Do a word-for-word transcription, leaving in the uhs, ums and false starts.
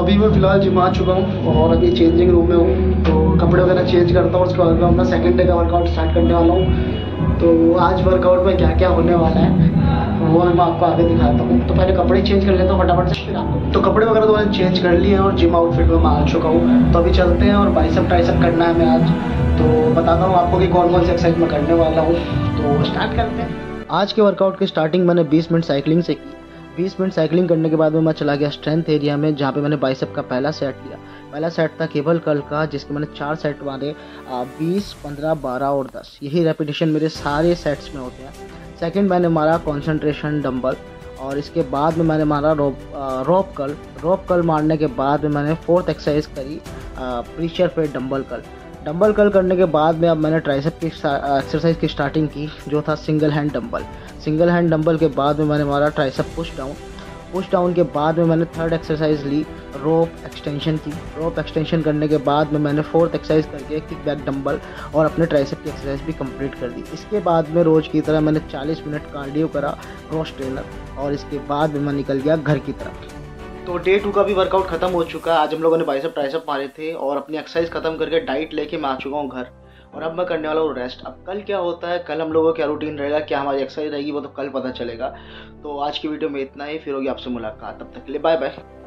अभी मैं फ़िलहाल जिम आ चुका हूँ और अभी चेंजिंग रूम में हूँ, तो कपड़े वगैरह चेंज करता हूँ। उसके बाद मैं अपना सेकंड डे का वर्कआउट स्टार्ट करने वाला हूँ। तो आज वर्कआउट में क्या क्या होने वाला है वो मैं आपको आगे दिखाता हूँ। तो पहले कपड़े चेंज कर लेता हूँ फटाफट से, फिर आपको। तो कपड़े वगैरह तो मैंने चेंज कर लिए हैं और जिम आउटफिट में मैं आ चुका हूँ। तो अभी चलते हैं और बाइसेप ट्राइसेप करना है मैं आज। तो बताता हूँ आपको कि कौन कौन सी एक्सरसाइज मैं करने वाला हूँ। तो स्टार्ट करते हैं। आज के वर्कआउट की स्टार्टिंग मैंने बीस मिनट साइकिलिंग से की। बीस मिनट साइकिलिंग करने के बाद में मैं चला गया स्ट्रेंथ एरिया में, जहाँ पे मैंने बाइसेप का पहला सेट लिया। पहला सेट था केबल कर्ल का, जिसके मैंने चार सेट मारे, बीस, पंद्रह, बारह और दस। यही रेपिटेशन मेरे सारे सेट्स में होते हैं। सेकंड मैंने मारा कंसंट्रेशन डंबल, और इसके बाद में मैंने मारा रोप रोप कर्ल। रोप कर्ल मारने के बाद में मैंने फोर्थ एक्सरसाइज करी प्रीचर पे डंबल कर्ल। डंबल कर्ल करने के बाद में अब मैंने ट्राइसेप की एक्सरसाइज की स्टार्टिंग की, जो था single hand dumbbell. Single hand dumbbell के बाद में मैंने मारा tricep push down. Push down के बाद में मैंने थर्ड एक्सरसाइज ली रोप एक्सटेंशन की। रोप एक्सटेंशन करने के बाद में मैंने फोर्थ एक्सरसाइज करके किक बैक डंबल और अपने ट्राइसेप की एक्सरसाइज भी कंप्लीट कर दी। इसके बाद में रोज़ की तरह मैंने चालीस मिनट कार्डियो करा क्रॉस ट्रेनर, और इसके बाद में मैं निकल गया घर की तरफ। तो डे टू का भी वर्कआउट खत्म हो चुका है। आज हम लोगों ने बाइसेप ट्राइसेप मारे थे और अपनी एक्सरसाइज खत्म करके डाइट लेके मैं आ चुका हूँ घर, और अब मैं करने वाला हूँ रेस्ट। अब कल क्या होता है, कल हम लोगों का क्या रूटीन रहेगा, क्या हमारी एक्सरसाइज रहेगी, वो तो कल पता चलेगा। तो आज की वीडियो में इतना ही, फिर होगी आपसे मुलाकात। तब तक के लिए बाय बाय।